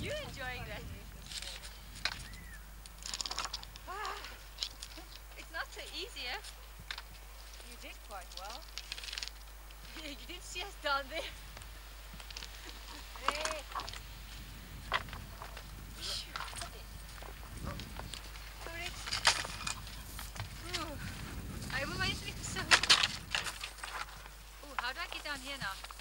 you enjoying that? It's not so easy, eh? You did quite well. You didn't see us down there. Hey. Correct. Ooh. I will wait for some. Ooh, how do I get down here now?